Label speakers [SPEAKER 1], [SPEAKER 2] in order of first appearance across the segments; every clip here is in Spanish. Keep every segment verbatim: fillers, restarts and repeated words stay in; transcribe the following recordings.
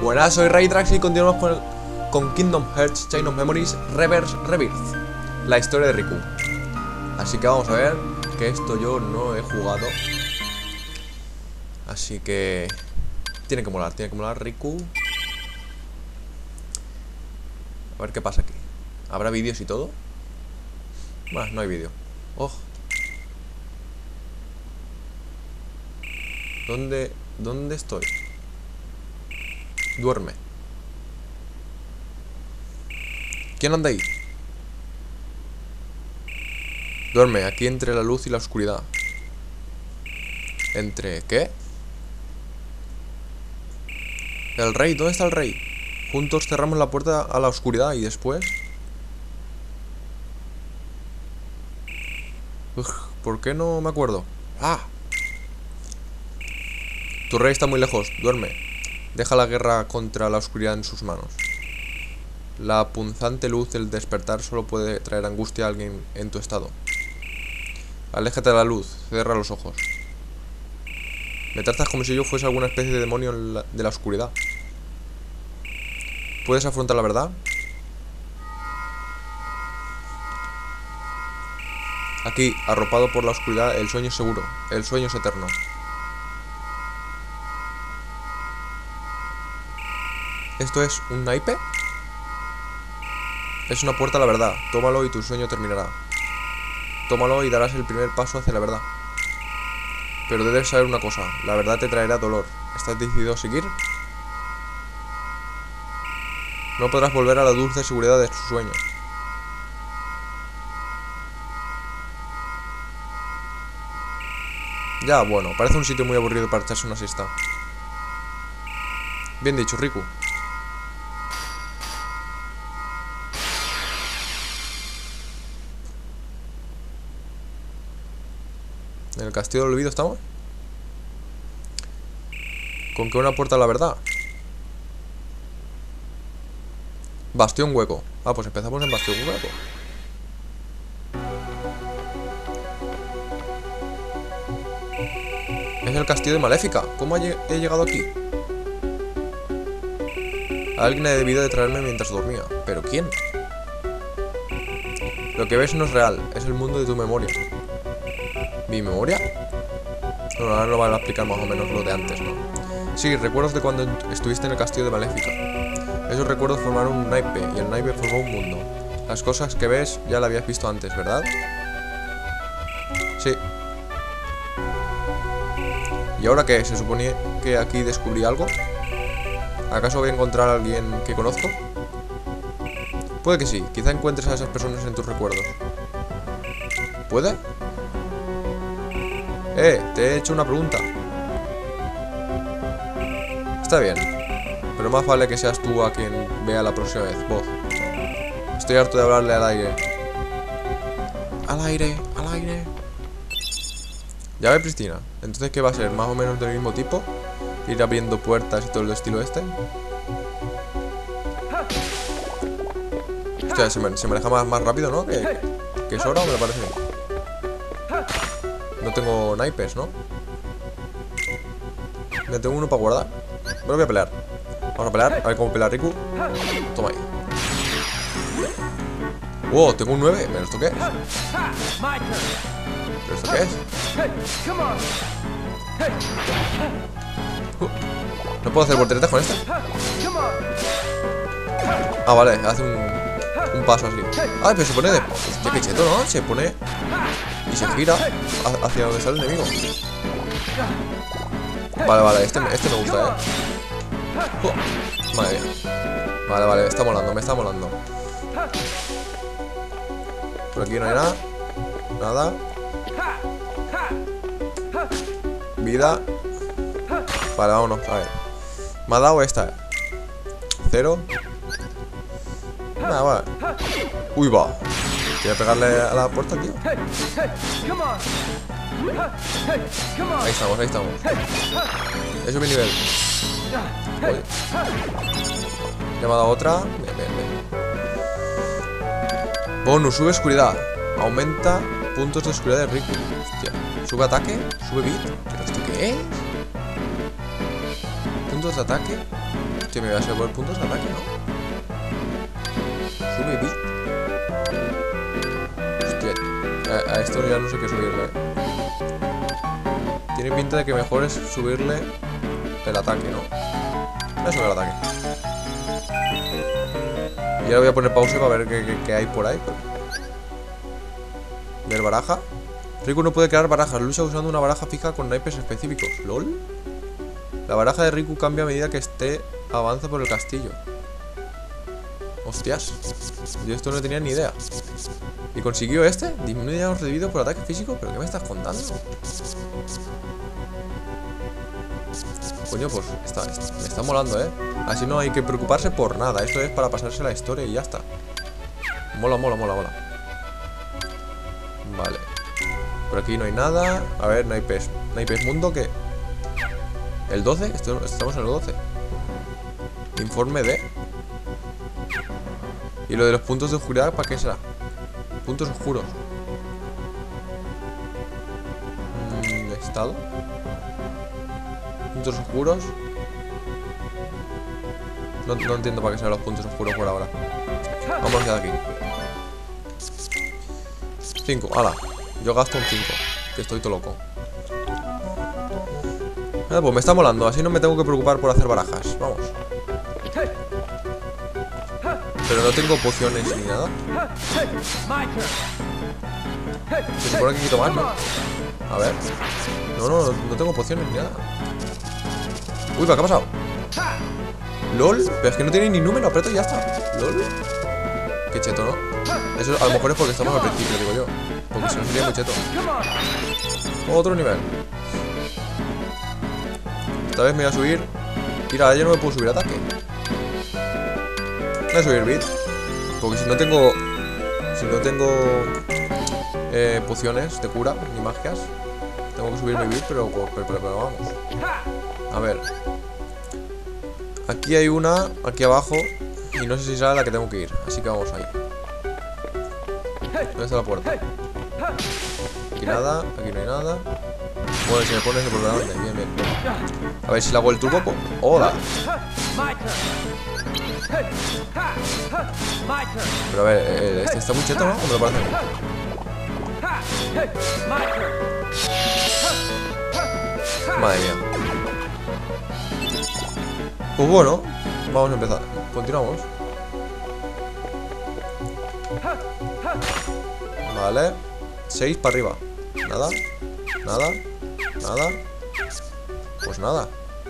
[SPEAKER 1] Buenas, soy Raytrax y continuamos con, el, con Kingdom Hearts Chain of Memories Reverse Rebirth, la historia de Riku. Así que vamos a ver, que esto yo no he jugado. Así que tiene que molar, tiene que molar Riku. A ver qué pasa aquí. ¿Habrá vídeos y todo? Bueno, no hay vídeo. Oh. ¿Dónde, ¿Dónde estoy? Duerme. ¿Quién anda ahí? Duerme, aquí entre la luz y la oscuridad. ¿Entre qué? El rey, ¿dónde está el rey? Juntos cerramos la puerta a la oscuridad y después... Uf, ¿por qué no me acuerdo? ¡Ah! Tu rey está muy lejos, duerme. Deja la guerra contra la oscuridad en sus manos. La punzante luz del despertar solo puede traer angustia a alguien en tu estado. Aléjate de la luz, cierra los ojos. Me tratas como si yo fuese alguna especie de demonio de la oscuridad. ¿Puedes afrontar la verdad? Aquí, arropado por la oscuridad, el sueño es seguro. El sueño es eterno. ¿Esto es un naipe? Es una puerta a la verdad. Tómalo y tu sueño terminará. Tómalo y darás el primer paso hacia la verdad. Pero debes saber una cosa. La verdad te traerá dolor. ¿Estás decidido a seguir? No podrás volver a la dulce seguridad de tu sueño. Ya, bueno, parece un sitio muy aburrido para echarse una siesta. Bien dicho, Riku. ¿En el castillo del olvido estamos? ¿Con qué una puerta a la verdad? Bastión hueco. Ah, pues empezamos en Bastión hueco. Es el castillo de Maléfica. ¿Cómo he llegado aquí? Alguien ha debido de traerme mientras dormía. ¿Pero quién? Lo que ves no es real. Es el mundo de tu memoria. ¿Mi memoria? Bueno, ahora no van a explicar más o menos lo de antes, ¿no? Sí, recuerdos de cuando estuviste en el castillo de Maléfica. Esos recuerdos formaron un naipe y el naipe formó un mundo. Las cosas que ves ya las habías visto antes, ¿verdad? Sí. ¿Y ahora qué? ¿Se supone que aquí descubrí algo? ¿Acaso voy a encontrar a alguien que conozco? Puede que sí, quizá encuentres a esas personas en tus recuerdos. ¿Puede? Eh, te he hecho una pregunta. Está bien, pero más vale que seas tú a quien vea la próxima vez, vos. Estoy harto de hablarle al aire. Al aire, al aire. Llave prístina. Entonces, ¿qué va a ser? ¿Más o menos del mismo tipo? Ir abriendo puertas y todo el estilo este. Hostia, se me, se me deja más, más rápido, ¿no? Que, que Sora, me lo parece bien. No tengo naipes, ¿no? Me tengo uno para guardar. Me lo voy a pelear. Vamos a pelear, a ver cómo pelea Riku. Toma ahí. Wow, tengo un nueve. ¿Pero esto qué es? ¿Pero esto qué es? Uh, ¿No puedo hacer volteretas con esto? Ah, vale, hace un, un paso así. Ah, pero se pone de... Hostia, qué cheto, ¿no? Se pone... Y se gira hacia donde sale el enemigo. Vale, vale, este, este me gusta, eh. Uh, madre mía. Vale, vale, me está molando, me está molando. Por aquí no hay nada. Nada. Vida. Vale, vámonos, a ver. Me ha dado esta. Cero. Nada, vale. Uy, va. Quiero pegarle a la puerta, tío. Ahí estamos, ahí estamos. Eso es mi nivel. Oye. Ya me ha dado otra. Bien, bien, bien. Bonus, sube oscuridad. Aumenta puntos de oscuridad de Riku. Hostia. Sube ataque, sube beat. ¿Pero esto qué es? Puntos de ataque. Hostia, me voy a hacer por puntos de ataque, ¿no? Sube bit. Hostia, a, a esto ya no sé qué subirle. Tiene pinta de que mejor es subirle el ataque, ¿no? Voy a subir el ataque. Y ahora voy a poner pausa para ver qué, qué, qué hay por ahí. Ver baraja. Riku no puede crear barajas. Lucha usando una baraja fija con naipes específicos. ¿Lol? La baraja de Riku cambia a medida que esté avanza por el castillo. Hostias. Yo esto no tenía ni idea. ¿Y consiguió este? Disminuye daños recibidos por ataque físico. ¿Pero qué me estás contando? Coño, pues está, está, me está molando, ¿eh? Así no hay que preocuparse por nada. Esto es para pasarse la historia y ya está. Mola, mola, mola, mola. Vale. Por aquí no hay nada. A ver, naipes. Naipes mundo, ¿qué? ¿El doce? Estamos en el doce. Informe de... ¿Y lo de los puntos de oscuridad para qué será? Puntos oscuros. Mm, ¿Estado? Puntos oscuros. No, no entiendo para qué serán los puntos oscuros por ahora. Vamos hacia aquí. cinco, ala. Yo gasto un cinco, que estoy todo loco. Ah, pues me está molando. Así no me tengo que preocupar por hacer barajas. Vamos. Pero no tengo pociones ni nada. Se supone que quito más, ¿no? A ver. No, no, no tengo pociones ni nada. Uy, ¿qué ha pasado? LOL, pero es que no tiene ni número. Aprieto y ya está. LOL. Qué cheto, ¿no? Eso a lo mejor es porque estamos al principio, digo yo. Porque si no sería muy cheto. Otro nivel. Esta vez me voy a subir. Mira, yo no me puedo subir ataque. Voy a subir bit. Porque si no tengo... Si no tengo... Eh, pociones de cura, ni magias. Tengo que subir mi bit, pero, pero, pero, pero vamos. A ver. Aquí hay una, aquí abajo. Y no sé si será la que tengo que ir. Así que vamos a ir. ¿Dónde está la puerta? Aquí nada, aquí no hay nada. Bueno, si me pones por delante, bien, bien. A ver si le hago el truco. ¡Hola! Pero a ver, eh, este está muy cheto, ¿no? ¿Cómo me lo parece? Madre mía. Pues bueno, vamos a empezar. Continuamos. Vale. seis para arriba. Nada. Nada. Nada. Pues nada.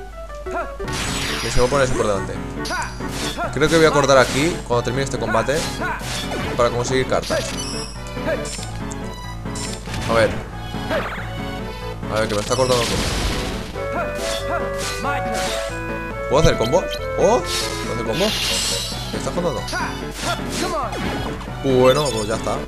[SPEAKER 1] Y se va a poner eso por delante. Creo que voy a cortar aquí cuando termine este combate para conseguir cartas. A ver. A ver, que me está cortando todo. ¿Puedo hacer combo? ¡Oh! ¿Puedo hacer combo? ¿Me estás contando? Bueno, pues ya está.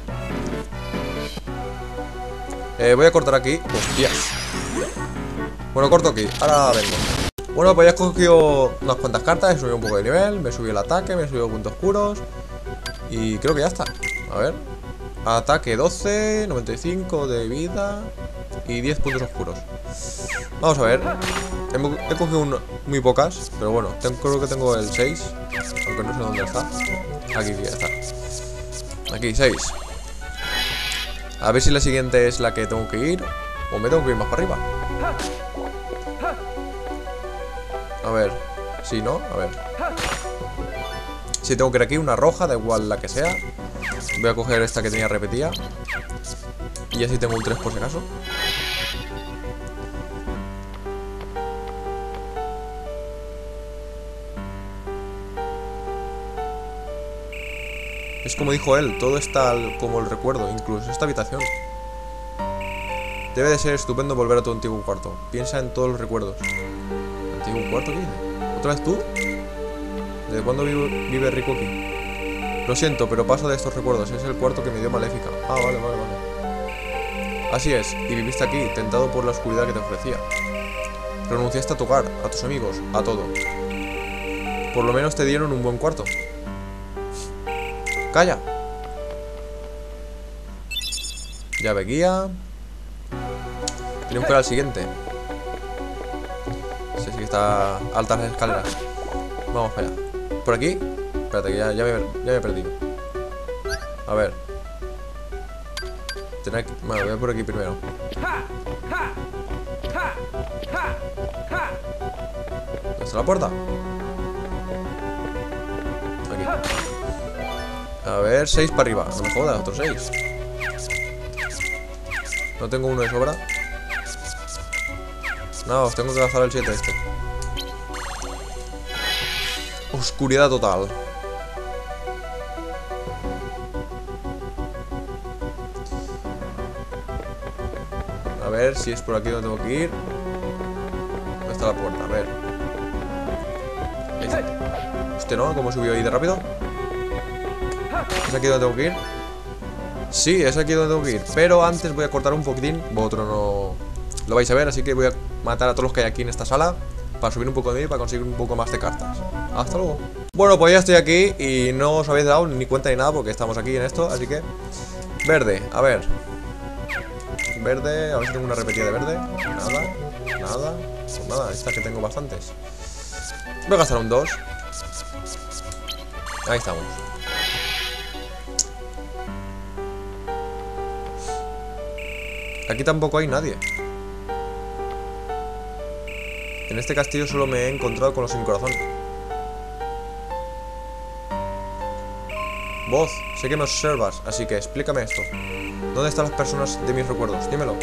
[SPEAKER 1] Eh, voy a cortar aquí. Hostias. Bueno, corto aquí. Ahora vengo. Bueno, pues ya he cogido unas cuantas cartas. He subido un poco de nivel. Me he subido el ataque. Me he subido puntos oscuros. Y creo que ya está. A ver. Ataque doce. noventa y cinco de vida. Y diez puntos oscuros. Vamos a ver. He, he cogido un, muy pocas. Pero bueno, tengo, creo que tengo el seis. Aunque no sé dónde está. Aquí, aquí está. Aquí, seis. A ver si la siguiente es la que tengo que ir. O me tengo que ir más para arriba. A ver. Sí, ¿no? A ver. Si tengo que ir aquí, una roja, da igual la que sea. Voy a coger esta que tenía repetida. Y así tengo un tres por si acaso. Es como dijo él, todo está como el recuerdo, incluso esta habitación. Debe de ser estupendo volver a tu antiguo cuarto. Piensa en todos los recuerdos. ¿Antiguo cuarto qué dice? ¿Otra vez tú? ¿Desde cuándo vive, vive Riku aquí? Lo siento, pero paso de estos recuerdos. Es el cuarto que me dio Maléfica. Ah, vale, vale, vale. Así es, y viviste aquí, tentado por la oscuridad que te ofrecía. Renunciaste a tu hogar, a tus amigos, a todo. Por lo menos te dieron un buen cuarto. ¡Calla! Llave guía. Tenemos que ir al siguiente. Sí, sí, está altas las escaleras. Vamos para allá. ¿Por aquí? Espérate, que ya, ya, me, ya me he perdido. A ver. Tener que... Bueno, voy a por aquí primero. ¿Dónde está la puerta? Aquí. A ver, seis para arriba. No me jodas, otros seis. No tengo uno de sobra. No, os tengo que gastar el siete este. Oscuridad total. A ver si es por aquí donde tengo que ir. ¿Dónde está la puerta? A ver. Ahí está. Hostia, ¿no? ¿Cómo subió ahí de rápido? ¿Es aquí donde tengo que ir? Sí, es aquí donde tengo que ir. Pero antes voy a cortar un poquitín. Vosotros no lo vais a ver, así que voy a matar a todos los que hay aquí en esta sala para subir un poco de nivel y para conseguir un poco más de cartas. Hasta luego. Bueno, pues ya estoy aquí y no os habéis dado ni cuenta ni nada porque estamos aquí en esto, así que... Verde, a ver. Verde, a ver si tengo una repetida de verde. Nada, nada, pues nada, esta que tengo bastantes. Voy a gastar un dos. Ahí estamos. Aquí tampoco hay nadie. En este castillo solo me he encontrado con los sin corazón. Voz, sé que me observas, así que explícame esto. ¿Dónde están las personas de mis recuerdos? Dímelo.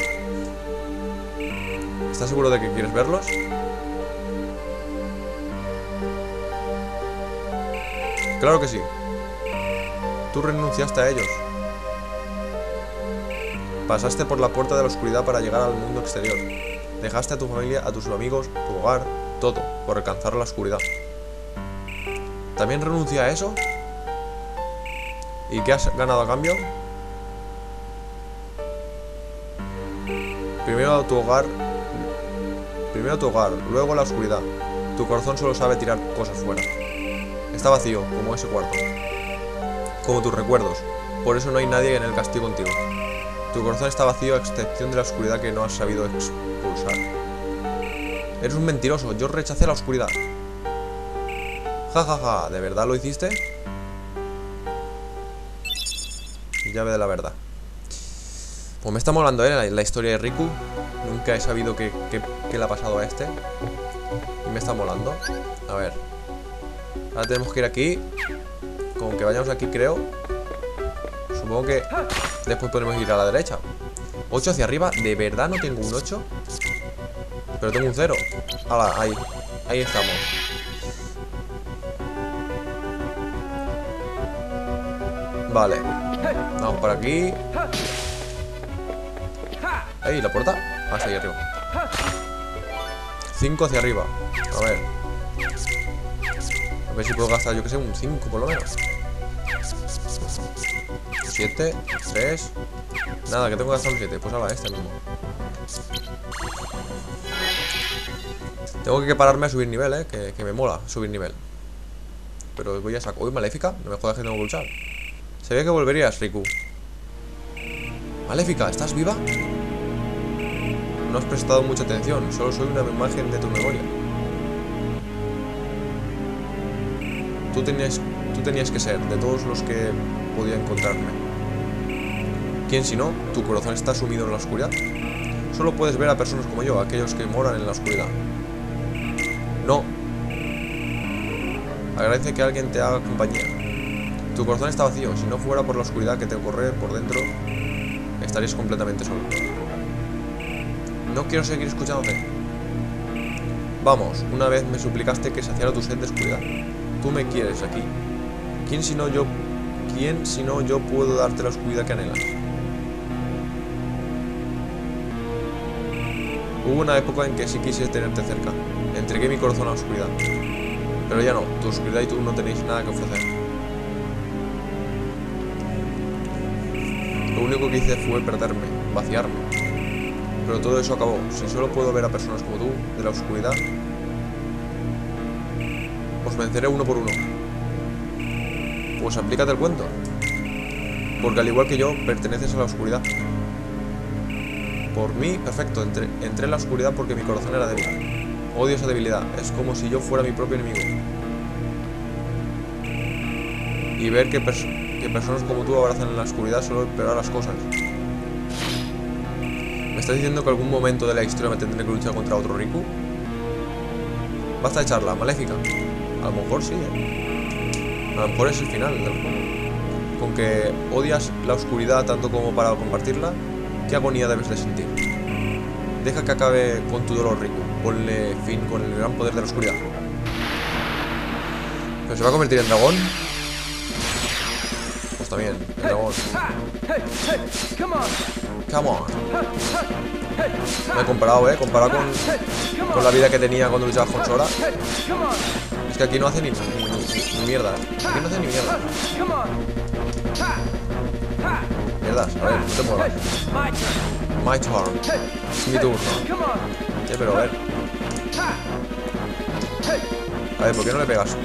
[SPEAKER 1] ¿Estás seguro de que quieres verlos? Claro que sí. Tú renunciaste a ellos. Pasaste por la puerta de la oscuridad para llegar al mundo exterior. Dejaste a tu familia, a tus amigos, tu hogar, todo, por alcanzar la oscuridad. ¿También renuncia a eso? ¿Y qué has ganado a cambio? Primero a tu hogar, primero tu hogar, luego la oscuridad. Tu corazón solo sabe tirar cosas fuera. Está vacío, como ese cuarto. Como tus recuerdos. Por eso no hay nadie en el castillo contigo. Tu corazón está vacío a excepción de la oscuridad que no has sabido expulsar. Eres un mentiroso, yo rechacé la oscuridad. Ja, ja, ja, ¿de verdad lo hiciste? Llave de la verdad. Pues me está molando, ¿eh? La, la historia de Riku. Nunca he sabido qué, qué, qué le ha pasado a este. Y me está molando. A ver. Ahora tenemos que ir aquí. Con que vayamos aquí, creo. Supongo que después podemos ir a la derecha. ocho hacia arriba. ¿De verdad no tengo un ocho? Pero tengo un cero. Hala, ahí. Ahí estamos. Vale. Vamos por aquí. Ahí, la puerta. Ah, sí, ahí arriba. cinco hacia arriba. A ver. A ver si puedo gastar, yo que sé, un cinco por lo menos. siete, tres. Nada, que tengo que gastar un siete. Pues ahora este mismo. Tengo que pararme a subir nivel, eh. Que, que me mola subir nivel. Pero voy a sacar. Uy, Maléfica. No me jodas que tengo que luchar. Se ve que volverías, Riku. Maléfica, ¿estás viva? No has prestado mucha atención. Solo soy una imagen de tu memoria. Tú tenías, tú tenías que ser de todos los que podía encontrarme. ¿Quién si no? Tu corazón está sumido en la oscuridad. Solo puedes ver a personas como yo, aquellos que moran en la oscuridad. No. Agradece que alguien te haga compañía. Tu corazón está vacío. Si no fuera por la oscuridad que te corre por dentro, estarías completamente solo. No quiero seguir escuchándote. Vamos, una vez me suplicaste que saciara tu sed de oscuridad. Tú me quieres aquí. ¿Quién si no yo? ¿Quién si no yo puedo darte la oscuridad que anhelas? Hubo una época en que sí quise tenerte cerca. Entregué mi corazón a la oscuridad. Pero ya no, tu oscuridad y tú no tenéis nada que ofrecer. Lo único que hice fue perderme, vaciarme. Pero todo eso acabó. Si solo puedo ver a personas como tú, de la oscuridad, os venceré uno por uno. Pues aplícate el cuento. Porque al igual que yo, perteneces a la oscuridad. Por mí, perfecto, entré, entré en la oscuridad porque mi corazón era débil. Odio esa debilidad, es como si yo fuera mi propio enemigo. Y ver que, pers que personas como tú abrazan en la oscuridad solo empeorar las cosas. ¿Me estás diciendo que algún momento de la historia me tendré que luchar contra otro Riku? Basta de charla, maléfica. A lo mejor sí, ¿eh? A lo mejor es el final del juego. Con que odias la oscuridad tanto como para compartirla, ¿qué agonía debes de sentir? Deja que acabe con tu dolor, Riku. Ponle fin con el gran poder de la oscuridad. ¿Pero se va a convertir en dragón? Pues también, el dragón. Come on. Me he comparado, eh. Comparado con, con la vida que tenía cuando luchaba con Sora. Es que aquí no hace ni, ni, ni, ni mierda. Aquí no hace ni mierda. Mierdas, a ver, no te muevas. My turn. Es mi turno. Sí, pero a ver. A ver, ¿por qué no le pegas?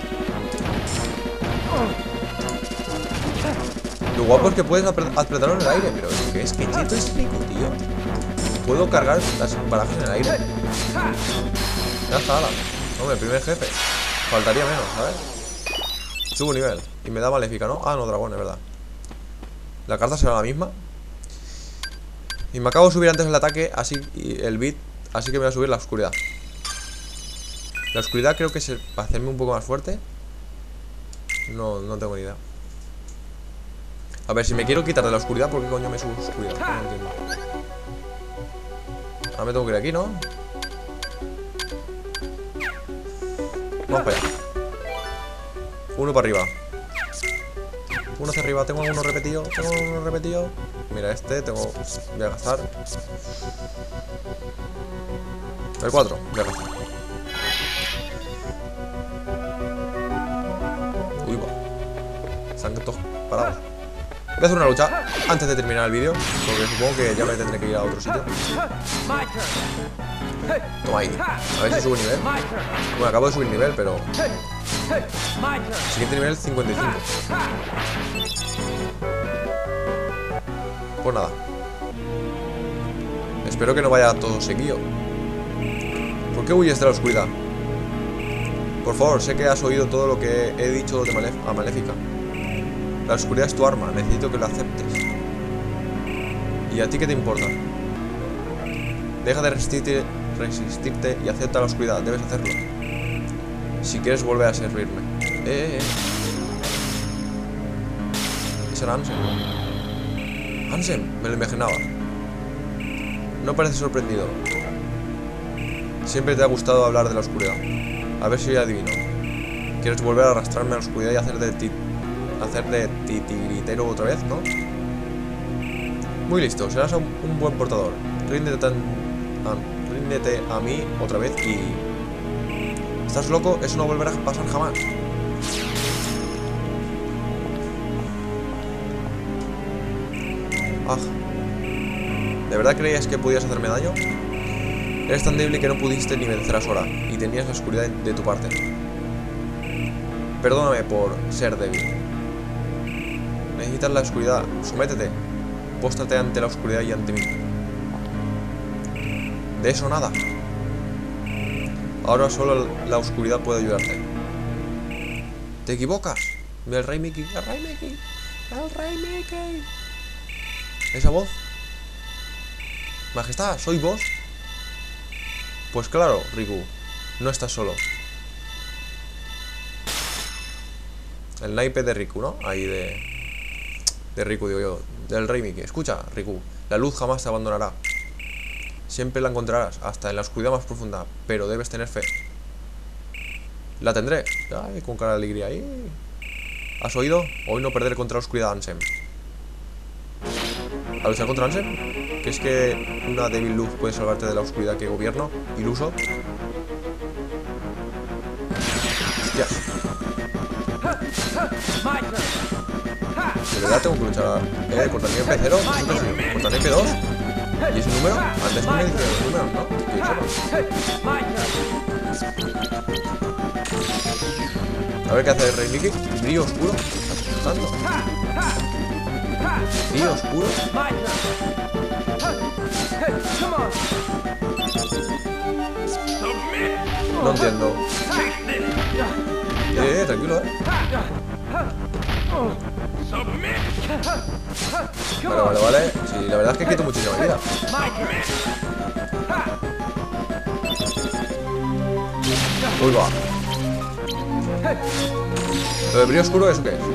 [SPEAKER 1] Lo guapo es que puedes apretarlo en el aire. Pero es que es que cheto es rico, tío. Puedo cargar las barajas en el aire. Ya está, ala. Hombre, el primer jefe. Faltaría menos, ¿sabes? Subo nivel. Y me da maléfica, ¿no? Ah, no, dragón, es verdad. La carta será la misma. Y me acabo de subir antes el ataque, así y el beat, así que me voy a subir la oscuridad. La oscuridad creo que es el, para hacerme un poco más fuerte. No, no tengo ni idea. A ver, si me quiero quitar de la oscuridad, ¿por qué coño me subo oscuridad? No entiendo. Ahora me tengo que ir aquí, ¿no? Vamos para allá. Uno para arriba. Uno hacia arriba. Tengo uno repetido. Tengo uno repetido. Mira, este tengo. Voy a gastar. El cuatro. Voy a gastar. Uy, va. Están todos parados. Voy a hacer una lucha antes de terminar el vídeo, porque supongo que ya me tendré que ir a otro sitio. Toma ahí. A ver si subo nivel. Bueno, acabo de subir nivel, pero... Siguiente nivel cincuenta y cinco. Pues nada. Espero que no vaya todo seguido. ¿Por qué huyes de la oscuridad? Por favor, sé que has oído todo lo que he dicho de Malef a Maléfica. La oscuridad es tu arma, necesito que lo aceptes. ¿Y a ti qué te importa? Deja de resistirte, resistirte y acepta la oscuridad, debes hacerlo. Si quieres volver a servirme. Eh, eh, eh. Ese era Ansem, ¿no? Ansem, me lo imaginaba. No pareces sorprendido. Siempre te ha gustado hablar de la oscuridad. A ver si yo adivino. ¿Quieres volver a arrastrarme a la oscuridad y hacer de ti hacer de titiritero otra vez, ¿no? Muy listo, serás un, un buen portador. Ríndete, tan, a, ríndete a mí otra vez y... ¿Estás loco? Eso no volverá a pasar jamás. Ah. ¿De verdad creías que podías hacerme daño? Eres tan débil que no pudiste ni vencer a Sora y tenías la oscuridad de tu parte. Perdóname por ser débil. Necesitas la oscuridad. Sométete. Póstrate ante la oscuridad y ante mí. De eso nada. Ahora solo la oscuridad puede ayudarte. ¿Te equivocas? Mira el Rey Mickey. El Rey Mickey. El Rey Mickey. ¿Esa voz? Majestad, ¿soy vos? Pues claro, Riku. No estás solo. El naipe de Riku, ¿no? Ahí de... De Riku, digo yo. Del Rey Mickey. Escucha, Riku. La luz jamás te abandonará. Siempre la encontrarás, hasta en la oscuridad más profunda. Pero debes tener fe. La tendré. Ay, con cara de alegría. Ay. ¿Has oído? Hoy no perder contra la oscuridad, Ansem. ¿A luchar contra Ansem? ¿Que es que una débil luz puede salvarte de la oscuridad que gobierno? Iluso. Hostias. De verdad tengo que luchar. Eh, contra el P cero. Contra el P dos. ¿Y ese número? Antes no me dice los números, ¿no? Que yo a ver qué hace el Rey Mickey. Brillo oscuro. ¿Estás asustando? Brillo oscuro. No entiendo. Eh, eh, tranquilo, eh. Vale, vale, vale. Sí, la verdad es que quito muchísima vida. Uy, va. ¿Lo de brillo oscuro eso qué es?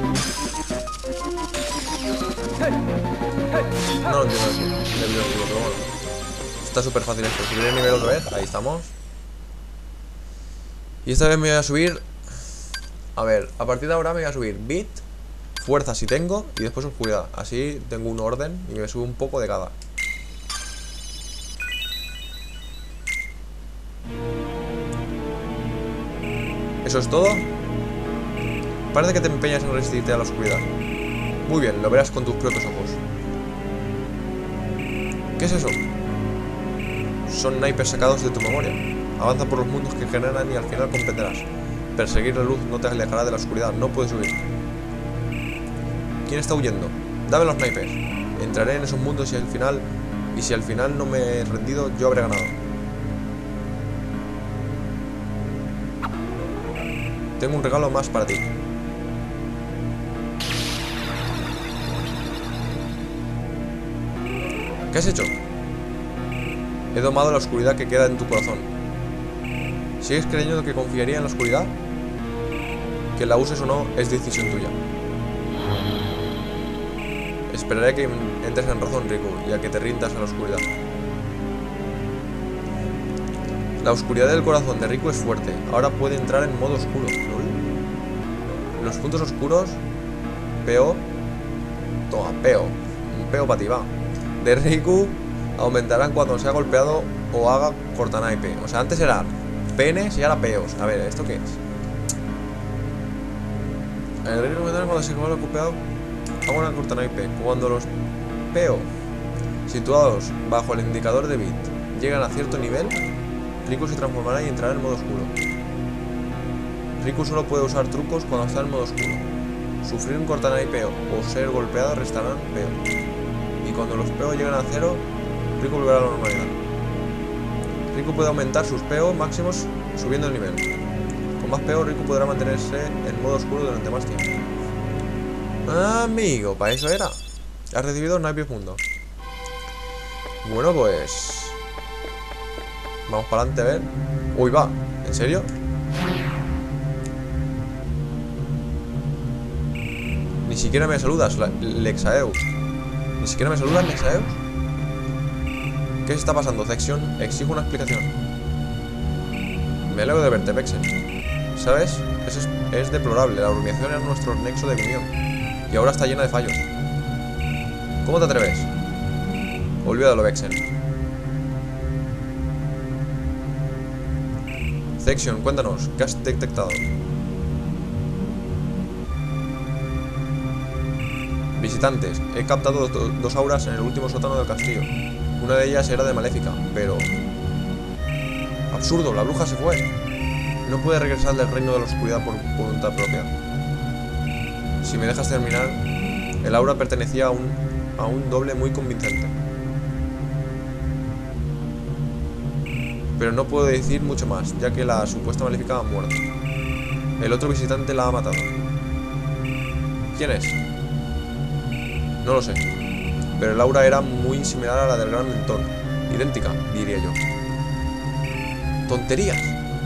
[SPEAKER 1] No lo entiendo eso. De brillo oscuro, pero bueno. Está súper fácil esto. Subir el nivel otra vez. Ahí estamos. Y esta vez me voy a subir. A ver, a partir de ahora me voy a subir Beat, fuerza si tengo, y después oscuridad. Así tengo un orden y me subo un poco de cada. ¿Eso es todo? Parece que te empeñas en resistirte a la oscuridad. Muy bien, lo verás con tus propios ojos. ¿Qué es eso? Son naipes sacados de tu memoria. Avanza por los mundos que generan y al final comprenderás. Perseguir la luz no te alejará de la oscuridad. No puedes huir. ¿Quién está huyendo? Dame los naipes. Entraré en esos mundos y al final... Y si al final no me he rendido, yo habré ganado. Tengo un regalo más para ti. ¿Qué has hecho? He domado la oscuridad que queda en tu corazón. ¿Sigues creyendo que confiaría en la oscuridad? Que la uses o no es decisión tuya. Esperaré que entres en razón, Riku, y a que te rindas a la oscuridad. La oscuridad del corazón de Riku es fuerte. Ahora puede entrar en modo oscuro. Los puntos oscuros Peo. Toma, Peo. Un Peo para ti, va. De Riku aumentarán cuando sea golpeado o haga cortanaipe. O sea, antes eran penes y ahora peos. A ver, ¿esto qué es? El Riku aumentará cuando se vuelva golpeado haga una cortanaipe. Cuando los Peo situados bajo el indicador de bit llegan a cierto nivel, Riku se transformará y entrará en modo oscuro. Riku solo puede usar trucos cuando está en modo oscuro. Sufrir un cortanaipe o ser golpeado restarán Peo. Y cuando los P O llegan a cero, Riku volverá a la normalidad. Riku puede aumentar sus P O máximos subiendo el nivel. Con más P O, Riku podrá mantenerse en modo oscuro durante más tiempo. Amigo, para eso era. Has recibido naipes mundo. Bueno, pues... vamos para adelante a ver. Uy, va. ¿En serio? Ni siquiera me saludas, Lexaeus. Ni siquiera me saludas, Lexaeus. ¿Qué se está pasando, Section? Exijo una explicación. Me alegro de verte, Vexen. ¿Sabes? Eso es, es deplorable. La organización era nuestro nexo de unión. Y ahora está llena de fallos. ¿Cómo te atreves? Olvídalo, Vexen. Section, cuéntanos, ¿qué has detectado? Visitantes, he captado do dos auras en el último sótano del castillo. Una de ellas era de Maléfica, pero... ¡absurdo! La bruja se fue. No puede regresar del reino de la oscuridad por voluntad propia. Si me dejas terminar, el aura pertenecía a un, a un doble muy convincente. Pero no puedo decir mucho más, ya que la supuesta Maléfica ha muerto. El otro visitante la ha matado. ¿Quién es? No lo sé, pero el aura era muy similar a la del gran mentón. Idéntica, diría yo. ¡Tonterías!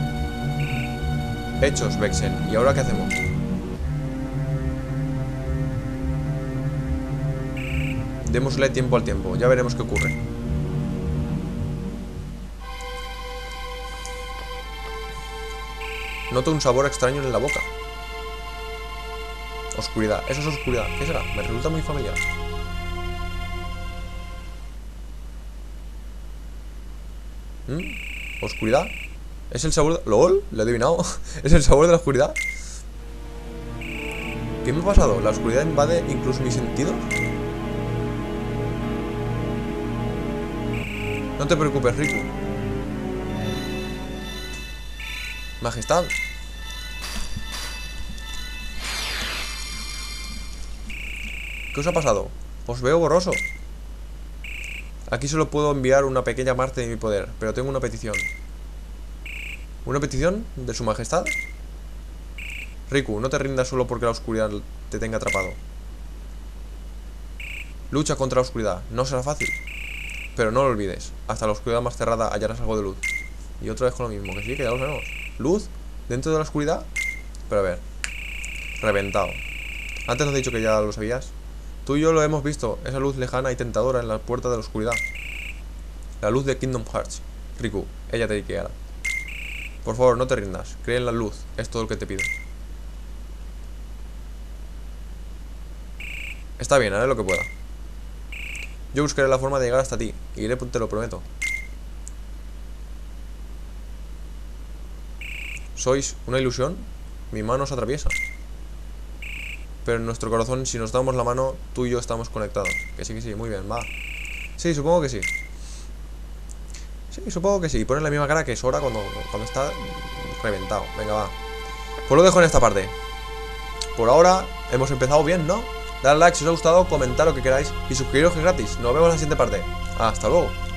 [SPEAKER 1] Hechos, Vexen. ¿Y ahora qué hacemos? Démosle tiempo al tiempo, ya veremos qué ocurre. Noto un sabor extraño en la boca. Oscuridad, eso es oscuridad. ¿Qué será? Me resulta muy familiar. ¿Mm? ¿Oscuridad? ¿Es el sabor de... ¿Lol? ¿Lo he adivinado? ¿Es el sabor de la oscuridad? ¿Qué me ha pasado? ¿La oscuridad invade incluso mis sentidos? No te preocupes, Riku. Majestad. ¿Qué os ha pasado? Os veo borroso. Aquí solo puedo enviar una pequeña parte de mi poder, pero tengo una petición. ¿Una petición de su majestad? Riku, no te rindas solo porque la oscuridad te tenga atrapado. Lucha contra la oscuridad, no será fácil. Pero no lo olvides, hasta la oscuridad más cerrada hallarás algo de luz. Y otra vez con lo mismo, que sí, que ya lo sabemos. ¿Luz? ¿Dentro de la oscuridad? Pero a ver. Reventado. Antes nos he dicho que ya lo sabías. Tú y yo lo hemos visto, esa luz lejana y tentadora en la puerta de la oscuridad. La luz de Kingdom Hearts. Riku, ella te guiará. Por favor, no te rindas, cree en la luz, es todo lo que te pido. Está bien, haré lo que pueda. Yo buscaré la forma de llegar hasta ti, y iré, te lo prometo. ¿Sois una ilusión? Mi mano os atraviesa. Pero en nuestro corazón, si nos damos la mano, tú y yo estamos conectados. Que sí, que sí, muy bien, va. Sí, supongo que sí. Sí, supongo que sí. Pones la misma cara que Sora cuando, cuando está reventado. Venga, va. Pues lo dejo en esta parte. Por ahora hemos empezado bien, ¿no? Dale like si os ha gustado, comentar lo que queráis y suscribiros que es gratis. Nos vemos en la siguiente parte. Hasta luego.